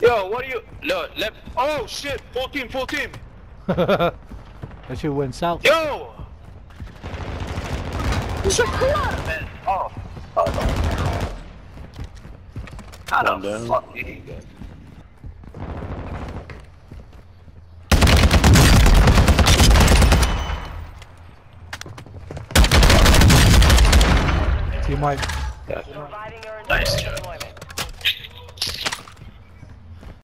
Yo, what are you? No, left. Oh shit! Full team, full team. That shit went south. Yo. It's a man. Oh. Oh no. How the fuck did he go? You might. Nice job.